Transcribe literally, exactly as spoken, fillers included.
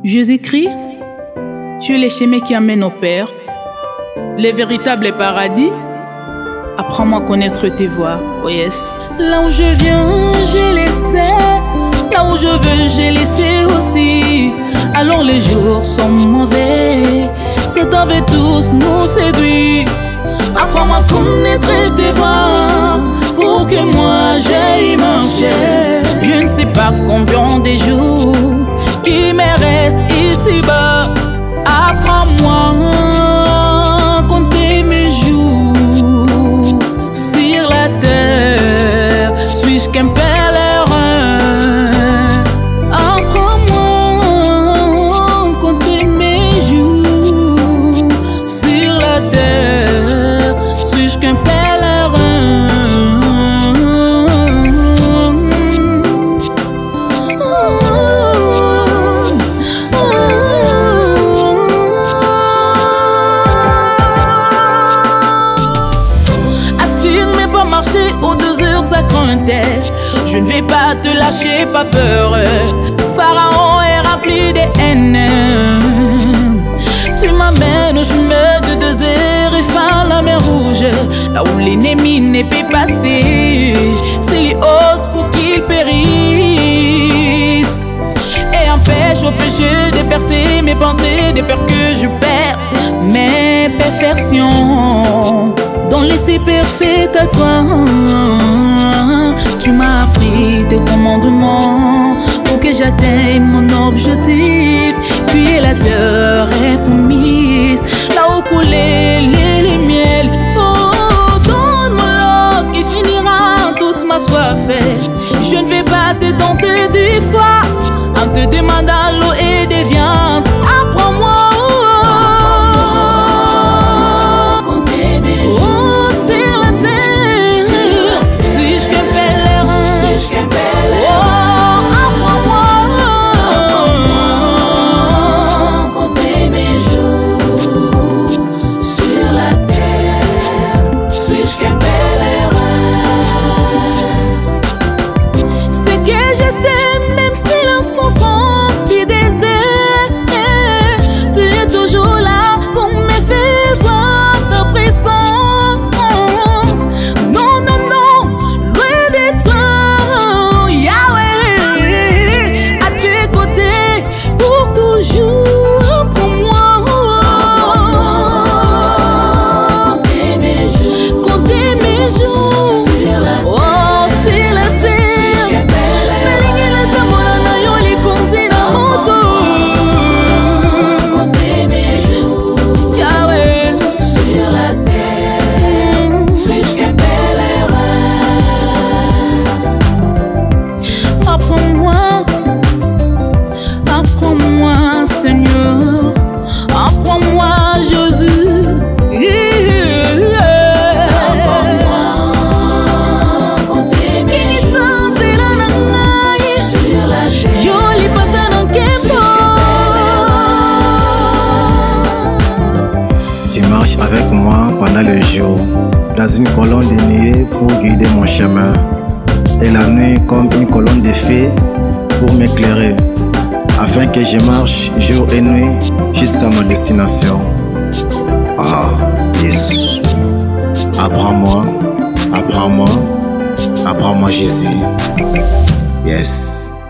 Jésus-Christ, tu es le chemin qui amène au Père, le véritable paradis. Apprends-moi à connaître tes voies, oh yes. Là où je viens, je le sais. Là où je veux, je le sais aussi. Alors les jours sont mauvais, Satan veut tous nous séduire. Apprends-moi à connaître tes voies, pour que moi j'aille marcher. Je ne sais pas combien de jours qui me restent ici-bas. Apprends-moi à compter mes jours sur la terre. Suis-je qu'un pèlerin? Apprends-moi à compter mes jours sur la terre. Suis-je qu'un pèlerin? Marcher aux deux heures ça craintait. Je ne vais pas te lâcher, pas peur. Pharaon est rempli de haine. Tu m'amènes au chemin de désert et fin la mer rouge, là où l'ennemi ne peut passer. C'est lui ose pour qu'il périsse et empêche au péché de percer mes pensées, de peur que je perds mes perfections. Dans l'essai parfait à toi, tu m'as appris des commandements pour que j'atteigne mon objectif. Puis la terre est promise, là où coulait les, les miel. Oh, donne-moi l'eau qui finira toute ma soif. Je ne vais pas te tenter deux fois en te demandant l'eau et des viandes. Apprends-moi. Avec moi pendant le jour, dans une colonne de nuée pour guider mon chemin, et la nuit comme une colonne de feu pour m'éclairer, afin que je marche jour et nuit jusqu'à ma destination. Ah, Jésus, apprends-moi, apprends-moi, apprends-moi Jésus. Yes.